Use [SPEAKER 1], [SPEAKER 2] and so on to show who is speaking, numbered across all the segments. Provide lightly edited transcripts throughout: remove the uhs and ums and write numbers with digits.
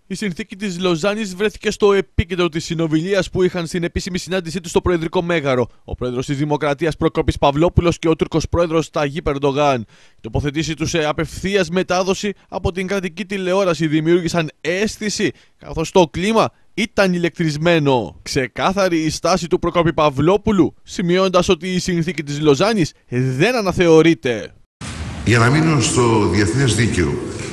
[SPEAKER 1] Η συνθήκη της Λοζάνης βρέθηκε στο επίκεντρο της συνομιλίας που είχαν στην επίσημη συνάντησή τους στο Προεδρικό Μέγαρο ο πρόεδρος της Δημοκρατίας Προκόπης Παυλόπουλος και ο Τούρκος πρόεδρος Ταγίπ Ερντογάν. Η τοποθετήση τους σε απευθείας μετάδοση από την κρατική τηλεόραση δημιούργησαν αίσθηση, καθώς το κλίμα ήταν ηλεκτρισμένο. Ξεκάθαρη η στάση του Προκόπη Παυλόπουλου, σημειώνοντας ότι η συνθήκη της Λοζάνης δεν αναθεωρείται.
[SPEAKER 2] Για να μείνω στο διεθνές δίκαιο,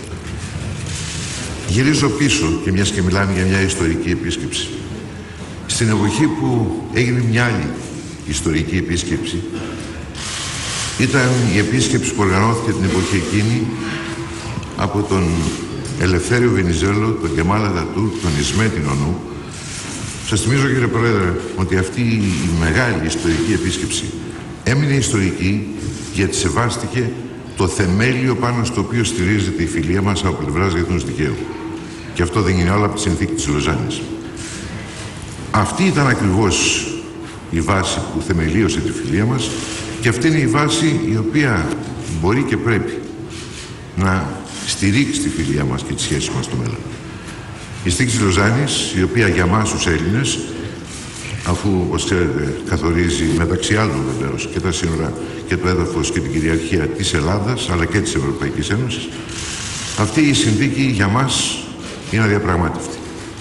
[SPEAKER 2] γυρίζω πίσω και μιας και μιλάμε για μια ιστορική επίσκεψη. Στην εποχή που έγινε μια άλλη ιστορική επίσκεψη, ήταν η επίσκεψη που οργανώθηκε την εποχή εκείνη από τον Ελευθέριο Βενιζέλο, τον Κεμάλ Ατατούρκ, τον Ισμέτ Ινονού. Σας θυμίζω, κύριε Πρόεδρε, ότι αυτή η μεγάλη ιστορική επίσκεψη έμεινε ιστορική γιατί σεβάστηκε το θεμέλιο πάνω στο οποίο στηρίζεται η φιλία μας από πλευράς διεθνούς δικαίου. Και αυτό δεν είναι όλα από τη συνθήκη της Λοζάνης. Αυτή ήταν ακριβώς η βάση που θεμελίωσε τη φιλία μας και αυτή είναι η βάση η οποία μπορεί και πρέπει να στηρίξει τη φιλία μας και τη σχέση μας στο μέλλον. Η συνθήκη της Λοζάνης, η οποία για μας τους Έλληνες, αφού, όπως ξέρετε, καθορίζει μεταξύ άλλων βεβαίως και τα σύνορα και το έδαφος και την κυριαρχία της Ελλάδας αλλά και της Ευρωπαϊκής Ένωσης, αυτή η συνθήκη για μας είναι αδιαπραγμάτευτη.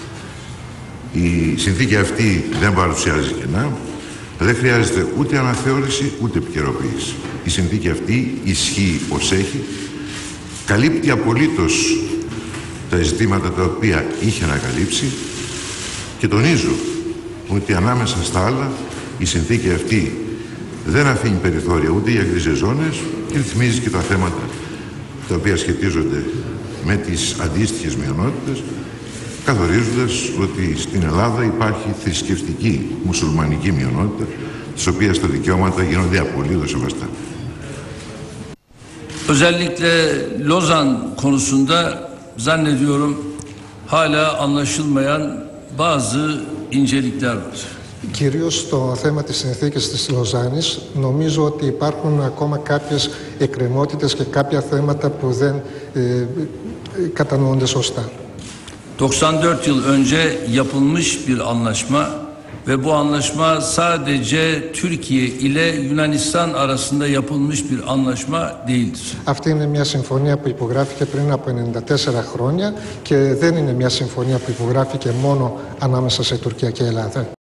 [SPEAKER 2] Η συνθήκη αυτή δεν παρουσιάζει κενά, δεν χρειάζεται ούτε αναθεώρηση ούτε επικαιροποίηση. Η συνθήκη αυτή ισχύει ως έχει, καλύπτει απολύτως τα ζητήματα τα οποία είχε να καλύψει και τονίζω ότι ανάμεσα στα άλλα η συνθήκη αυτή δεν αφήνει περιθώρια ούτε για γκρίζες ζώνες και ρυθμίζει και τα θέματα τα οποία σχετίζονται με τις αντίστοιχες μειονότητες, καθορίζοντας ότι στην Ελλάδα υπάρχει θρησκευτική μουσουλμανική μειονότητα, της οποίας τα δικαιώματα γίνονται απολύτως σεβαστά.
[SPEAKER 3] Özellikle Lozan konusunda zannediyorum hala anlaşılmayan bazı incelikler var.
[SPEAKER 4] Κυρίως στο θέμα της συνθήκης της Λοζάνης, νομίζω ότι υπάρχουν ακόμα κάποιες εκκρεμότητες και κάποια θέματα που δεν κατανοούνται σωστά.
[SPEAKER 3] 94 yıl önce yapılmış bir anlaşma ve bu anlaşma sadece Türkiye ile Yunanistan arasında yapılmış bir anlaşma değildir.
[SPEAKER 4] Αυτή είναι μια συμφωνία που υπογράφηκε πριν από 94 χρόνια και δεν είναι μια συμφωνία που υπογράφηκε μόνο ανάμεσα σε Τουρκία και Ελλάδα.